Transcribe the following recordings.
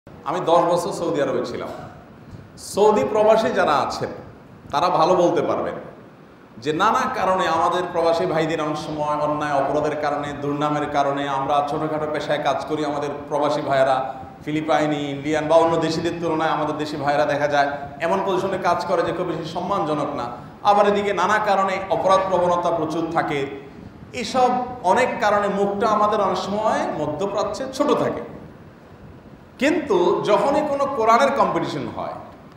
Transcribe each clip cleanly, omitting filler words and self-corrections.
আমি 10 বছর সৌদি আরবে ছিলাম। সৌদি প্রবাসী যারা আছেন তারা ভালো বলতে পারবেন যে নানা কারণে আমাদের প্রবাসী ভাইদের অনেক সময় অন্যায় অপরাধের কারণে, দুর্নামের কারণে আমরা ছোটোখাটো পেশায় কাজ করি। আমাদের প্রবাসী ভাইয়েরা ফিলিপাইনি, ইন্ডিয়ান বা অন্য দেশিদের তুলনায় আমাদের দেশি ভাইয়েরা দেখা যায় এমন পজিশনে কাজ করে যে খুব বেশি সম্মানজনক না। আবার এদিকে নানা কারণে অপরাধ প্রবণতা প্রচুর থাকে। এসব অনেক কারণে মুখটা আমাদের অনেক সময় মধ্যপ্রাচ্যে ছোট থাকে। কিন্তু যখনই কোনো কোরআনের কম্পিটিশন হয়,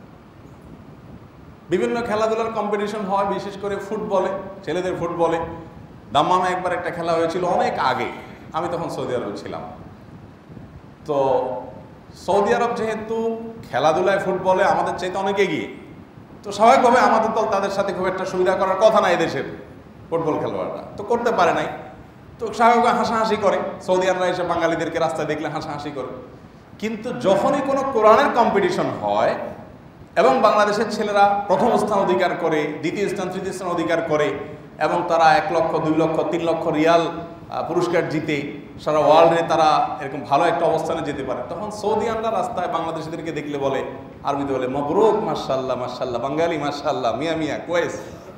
বিভিন্ন খেলাধুলার কম্পিটিশন হয়, বিশেষ করে ফুটবলে, ছেলেদের ফুটবলে দাম্মামে একবার একটা খেলা হয়েছিল অনেক আগে, আমি তখন সৌদি আরবে ছিলাম। তো সৌদি আরব যেহেতু খেলাধুলায় ফুটবলে আমাদের চাইতে অনেক এগিয়ে, তো স্বাভাবিকভাবে আমাদের দল তাদের সাথে খুব একটা সুবিধা করার কথা না এদেশের ফুটবল খেলোয়াড়রা, তো করতে পারে নাই। তো স্বাভাবিকভাবে হাসাহাসি করে, সৌদি আরবরা এসে বাঙালিদেরকে রাস্তায় দেখলে হাসাহাসি করে। কিন্তু যখনই কোনো কোরআনের কম্পিটিশন হয় এবং বাংলাদেশের ছেলেরা প্রথম স্থান অধিকার করে, দ্বিতীয় স্থান, তৃতীয় স্থান অধিকার করে এবং তারা 1 লক্ষ, 2 লক্ষ, 3 লক্ষ রিয়াল পুরস্কার জিতে সারা ওয়ার্ল্ডে তারা এরকম ভালো একটা অবস্থানে যেতে পারে, তখন সৌদিয়ানরা রাস্তায় বাংলাদেশিদেরকে দেখলে বলে, আরবিতে বলে মবরুক মাশাআল্লাহ মাশাআল্লাহ, বাঙালি মাশাআল্লাহ, মিয়া মিয়া কোয়েস।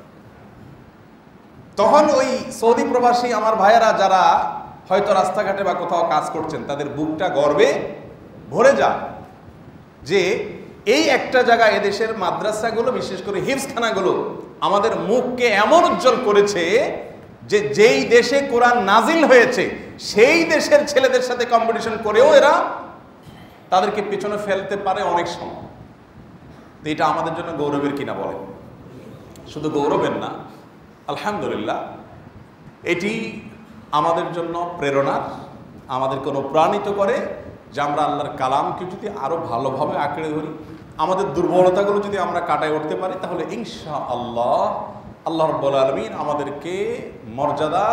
তখন ওই সৌদি প্রবাসী আমার ভাইয়েরা যারা হয়তো রাস্তাঘাটে বা কোথাও কাজ করছেন, তাদের বুকটা গর্বে ভরে যায় যে এই একটা জায়গায় এদেশের মাদ্রাসাগুলো, বিশেষ করে হিফজখানাগুলো আমাদের মুখকে এমন উজ্জ্বল করেছে যে যেই দেশে কোরআন নাজিল হয়েছে সেই দেশের ছেলেদের সাথে কম্পিটিশন করেও এরা তাদেরকে পিছনে ফেলতে পারে অনেক সময়। তো এটা আমাদের জন্য গৌরবের কিনা বলে, শুধু গৌরবের না, আলহামদুলিল্লাহ এটি আমাদের জন্য প্রেরণার, আমাদেরকে অনুপ্রাণিত করে যে আমরা আল্লাহর কালামকে যদি আরো ভালোভাবে আঁকড়ে ধরি, আমাদের দুর্বলতাগুলো যদি আমরা কাটায় উঠতে পারি, তাহলে ইনশাআল্লাহ আল্লাহ রাব্বুল আলামিন আমাদেরকে মর্যাদার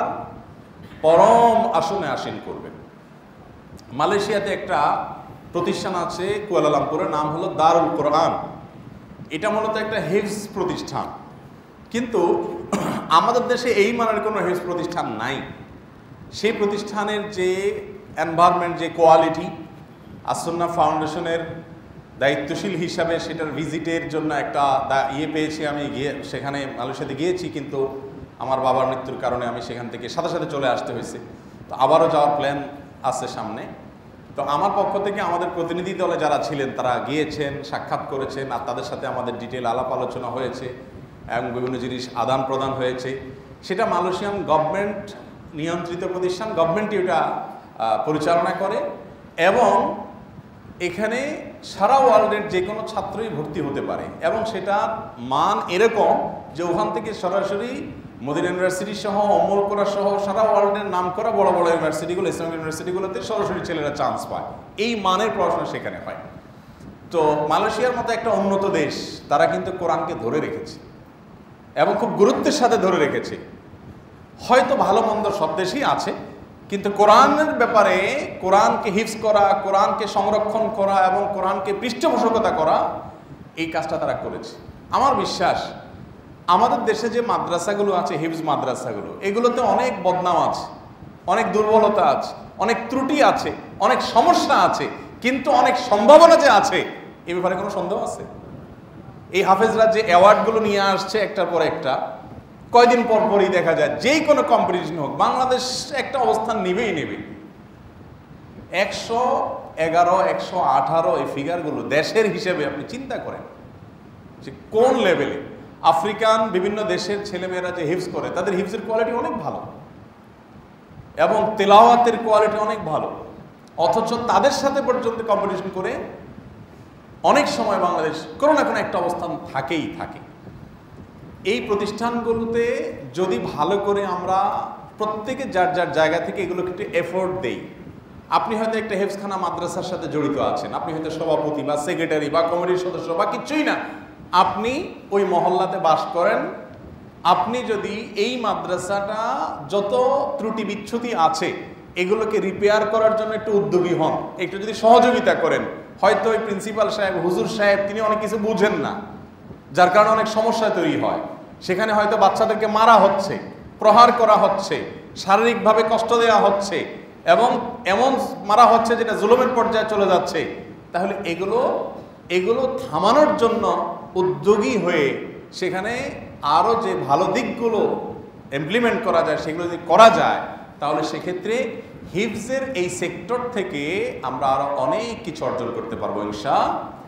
পরম আসনে আসীন করবেন। মালয়েশিয়াতে একটা প্রতিষ্ঠান আছে কুয়ালালামপুরে, নাম হলো দারুল কোরআন। এটা মূলত একটা হিফজ প্রতিষ্ঠান, কিন্তু আমাদের দেশে এই মানের কোনো হিফজ প্রতিষ্ঠান নাই। সেই প্রতিষ্ঠানের যে এনভায়রনমেন্ট, যে কোয়ালিটি, আসুন্নাহ ফাউন্ডেশনের দায়িত্বশীল হিসাবে সেটার ভিজিটের জন্য একটা পেয়েছি। আমি সেখানে মালয়েশিয়াতে গিয়েছি, কিন্তু আমার বাবার মৃত্যুর কারণে আমি সেখান থেকে সাথে সাথে চলে আসতে হয়েছে। তো আবারও যাওয়ার প্ল্যান আছে সামনে। তো আমার পক্ষ থেকে আমাদের প্রতিনিধি দলে যারা ছিলেন তারা গিয়েছেন, সাক্ষাৎ করেছেন, আর তাদের সাথে আমাদের ডিটেল আলাপ আলোচনা হয়েছে এবং বিভিন্ন জিনিস আদান প্রদান হয়েছে। সেটা মালয়েশিয়ান গভর্নমেন্ট নিয়ন্ত্রিত প্রতিষ্ঠান, গভর্নমেন্টই ওটা পরিচালনা করে এবং এখানে সারা ওয়ার্ল্ডের যে কোনো ছাত্রই ভর্তি হতে পারে এবং সেটার মান এরকম যে ওখান থেকে সরাসরি মদিনা ইউনিভার্সিটি সহ, অমল করা সহ সারা ওয়ার্ল্ডের নাম করা বড় বড় ইউনিভার্সিটিগুলো, ইসলামিক ইউনিভার্সিটিগুলোতে সরাসরি ছেলেরা চান্স পায়। এই মানের পড়াশোনা সেখানে হয়। তো মালয়েশিয়ার মতো একটা উন্নত দেশ, তারা কিন্তু কোরআনকে ধরে রেখেছে এবং খুব গুরুত্বের সাথে ধরে রেখেছে। হয়তো ভালো মন্দ সব দেশেই আছে, কিন্তু কোরআনের ব্যাপারে কোরআনকে হিফজ করা, কোরআনকে সংরক্ষণ করা এবং কোরআনকে পৃষ্ঠপোষকতা করা, এই কাজটা তারা করেছে। আমার বিশ্বাস আমাদের দেশে যে মাদ্রাসাগুলো আছে, হিফজ মাদ্রাসাগুলো, এগুলোতে অনেক বদনাম আছে, অনেক দুর্বলতা আছে, অনেক ত্রুটি আছে, অনেক সমস্যা আছে, কিন্তু অনেক সম্ভাবনা যে আছে এ ব্যাপারে কোনো সন্দেহ আছে? এই হাফেজরা যে অ্যাওয়ার্ডগুলো নিয়ে আসছে একটার পর একটা, কয়দিন পর পরই দেখা যায় যেই কোনো কম্পিটিশন হোক বাংলাদেশ একটা অবস্থান নেবেই নেবে। 111, 118 এই ফিগারগুলো দেশের হিসেবে আপনি চিন্তা করেন যে কোন লেভেলে। আফ্রিকান বিভিন্ন দেশের ছেলেমেয়েরা যে হিফজ করে, তাদের হিফজের কোয়ালিটি অনেক ভালো এবং তেলাওয়াতের কোয়ালিটি অনেক ভালো, অথচ তাদের সাথে পর্যন্ত কম্পিটিশন করে অনেক সময় বাংলাদেশ কোনো না কোনো একটা অবস্থান থাকেই থাকে। এই প্রতিষ্ঠানগুলোতে যদি ভালো করে আমরা প্রত্যেকে যার যার জায়গা থেকে এগুলোকে একটু এফোর্ট দেই, আপনি হয়তো একটা হেফজখানা মাদ্রাসার সাথে জড়িত আছেন, আপনি হয়তো সভাপতি বা সেক্রেটারি বা কমিটির সদস্য বা কিছুই না, আপনি ওই মহল্লাতে বাস করেন, আপনি যদি এই মাদ্রাসাটা যত ত্রুটি বিচ্ছুতি আছে এগুলোকে রিপেয়ার করার জন্য একটু উদ্যোগী হন, একটু যদি সহযোগিতা করেন, হয়তো ওই প্রিন্সিপাল সাহেব, হুজুর সাহেব তিনি অনেক কিছু বুঝেন না, যার কারণে অনেক সমস্যা তৈরি হয়। সেখানে হয়তো বাচ্চাদেরকে মারা হচ্ছে, প্রহার করা হচ্ছে, শারীরিকভাবে কষ্ট দেওয়া হচ্ছে এবং এমন মারা হচ্ছে যেটা জুলুমের পর্যায়ে চলে যাচ্ছে, তাহলে এগুলো থামানোর জন্য উদ্যোগী হয়ে সেখানে আরও যে ভালো দিকগুলো ইমপ্লিমেন্ট করা যায় সেগুলো যদি করা যায়, তাহলে সেক্ষেত্রে হিফজের এই সেক্টর থেকে আমরা আরো অনেক কিছু অর্জন করতে পারবো ইনশাআল্লাহ।